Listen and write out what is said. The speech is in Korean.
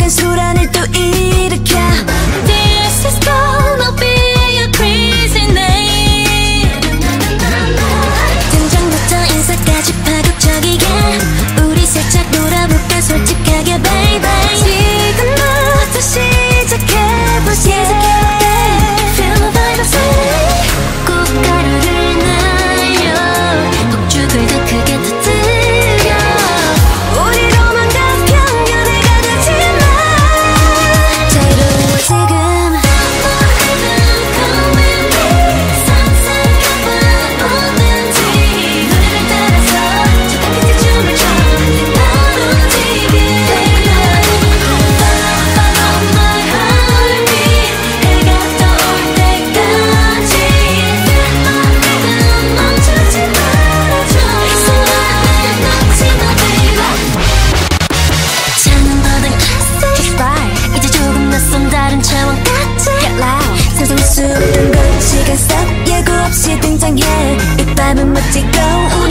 빨간 소란을 또 일으켜. This is gonna be a crazy night. 등장부터 인사까지 파격적이게 우리 살짝 놀아볼까 솔직하게 baby. 지금부터 시작해보자. Feel the vibe of it. 꽃가루를 날려 폭죽을 더 크게 터뜨려. 우리로만 다 편견을 가두지 마. 자유로워 지금. 뭐든지 노래를 따라서 저 끝에 춤을 춰. 바로 지금. Follow my heartbeat. 해가 떠올 때까지. Feel my rhythm. 멈추지 말아줘. 이 순간을 놓지 마 baby. 차는 버든 classic. Right. 이제 조금 낯선 다른 차원 같지. Get loud. 세상 수많은 것 시간 싹 예고 없이 등장해. 이 밤은 멋지고